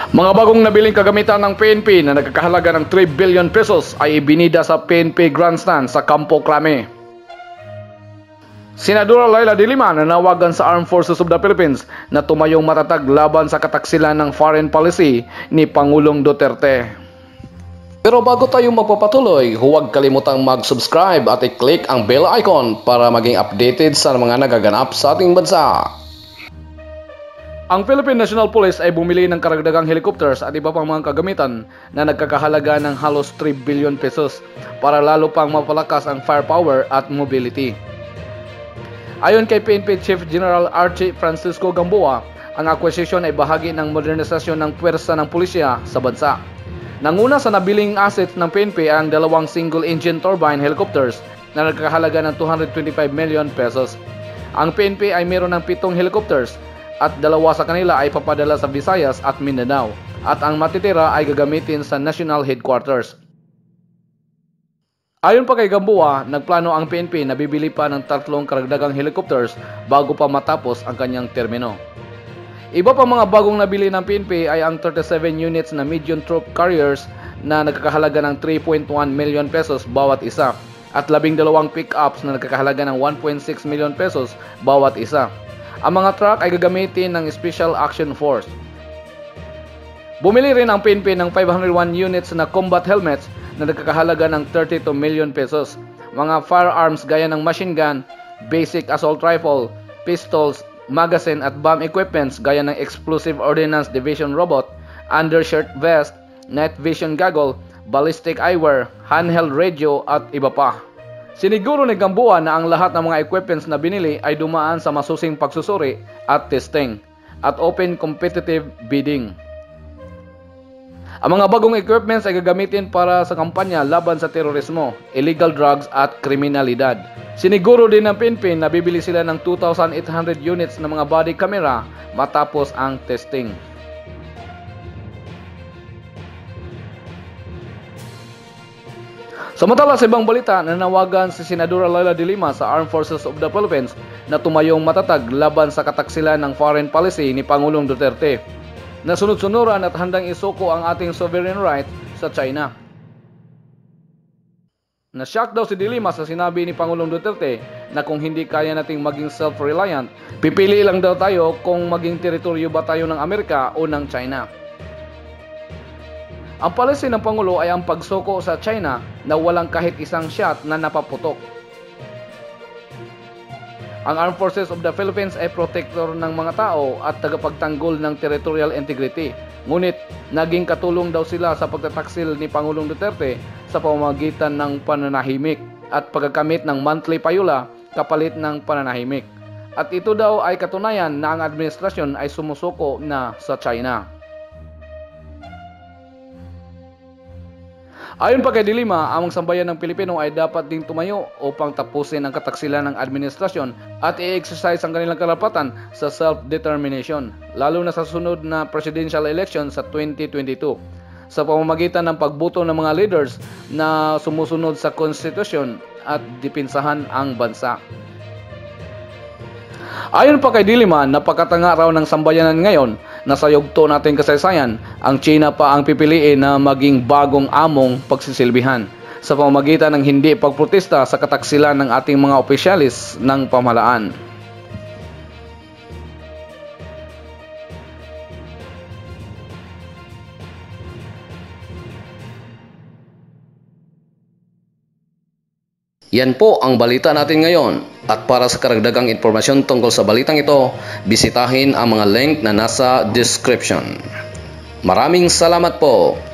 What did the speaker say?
Mga bagong nabiling kagamitan ng PNP na nagkakahalaga ng 3 billion pesos ay ibinida sa PNP Grandstand sa Campo Crame. Senadora Laila De Lima nanawagan sa Armed Forces of the Philippines na tumayong matatag laban sa kataksilan ng foreign policy ni Pangulong Duterte. Pero bago tayo magpapatuloy, huwag kalimutang mag-subscribe at i-click ang bell icon para maging updated sa mga nagaganap sa ating bansa. Ang Philippine National Police ay bumili ng karagdagang helicopters at iba pang mga kagamitan na nagkakahalaga ng halos 3 billion pesos para lalo pang mapalakas ang firepower at mobility. Ayon kay PNP Chief General Archie Francisco Gamboa, ang acquisition ay bahagi ng modernisasyon ng puwersa ng pulisya sa bansa. Nanguna sa nabiling assets ng PNP ang dalawang single-engine turbine helicopters na nagkakahalaga ng 225 million pesos. Ang PNP ay mayroon ng 7 helicopters at 2 sa kanila ay papadala sa Visayas at Mindanao at ang matitira ay gagamitin sa National Headquarters. Ayon pa kay Gamboa, nagplano ang PNP na bibili pa ng 3 karagdagang helicopters bago pa matapos ang kanyang termino. Iba pa mga bagong nabili ng PNP ay ang 37 units na medium troop carriers na nagkakahalaga ng 3.1 million pesos bawat isa at 12 pick-ups na nagkakahalaga ng 1.6 million pesos bawat isa. Ang mga truck ay gagamitin ng Special Action Force. Bumili rin ang PNP ng 501 units na combat helmets na nagkakahalaga ng 32 million pesos. Mga firearms gaya ng machine gun, basic assault rifle, pistols, magazine at bomb equipments gaya ng Explosive Ordnance Division robot, undershirt vest, night vision goggle, ballistic eyewear, handheld radio at iba pa. Siniguro ni Gamboa na ang lahat ng mga equipments na binili ay dumaan sa masusing pagsusuri at testing at open competitive bidding. Ang mga bagong equipments ay gagamitin para sa kampanya laban sa terorismo, illegal drugs at kriminalidad. Siniguro din ng PNP na bibili sila ng 2,800 units na mga body camera matapos ang testing. Samantala sa ibang balita, nanawagan si Senadora Laila De Lima sa Armed Forces of the Philippines na tumayong matatag laban sa kataksilan ng foreign policy ni Pangulong Duterte na sunod-sunuran at handang isuko ang ating sovereign right sa China. Na-shock daw si De Lima sa sinabi ni Pangulong Duterte na kung hindi kaya nating maging self-reliant, pipili lang daw tayo kung maging teritoryo ba tayo ng Amerika o ng China. Ang policy ng Pangulo ay ang pagsuko sa China na walang kahit isang shot na napaputok. Ang Armed Forces of the Philippines ay protector ng mga tao at tagapagtanggol ng territorial integrity. Ngunit naging katulong daw sila sa pagtataksil ni Pangulong Duterte sa pamamagitan ng pananahimik at pagkakamit ng monthly payula kapalit ng pananahimik. At ito daw ay katunayan na ang administrasyon ay sumusuko na sa China. Ayon pa kay De Lima, ang sambayan ng Pilipino ay dapat ding tumayo upang tapusin ang kataksilan ng administrasyon at i-exercise ang kanilang karapatan sa self-determination, lalo na sa sunod na presidential election sa 2022, sa pamamagitan ng pagboto ng mga leaders na sumusunod sa konstitusyon at dipinsahan ang bansa. Ayon pa kay De Lima, napakatanga raw ng sambayanan ngayon na sa yugto nating kasaysayan, ang China pa ang pipiliin na maging bagong among pagsisilbihan sa pamamagitan ng hindi pagprotesta sa kataksilan ng ating mga opisyalis ng pamahalaan. Yan po ang balita natin ngayon. At para sa karagdagang impormasyon tungkol sa balitang ito, bisitahin ang mga link na nasa description. Maraming salamat po!